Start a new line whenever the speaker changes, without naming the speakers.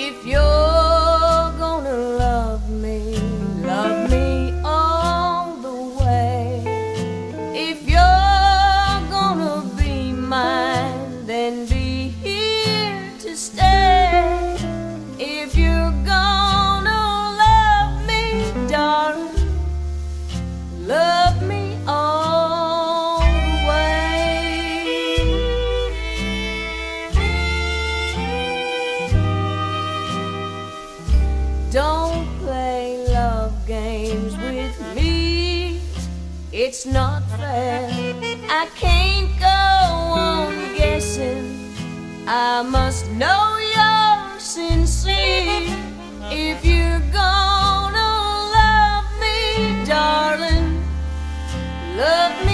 If you're gonna love me all the way. If you're gonna be mine, then be here to stay. If you're gonna love me, darling, love me all the way. Don't play love games with me, it's not fair. I can't go on guessing, I must know you're sincere. If you're gonna love me, darling, love me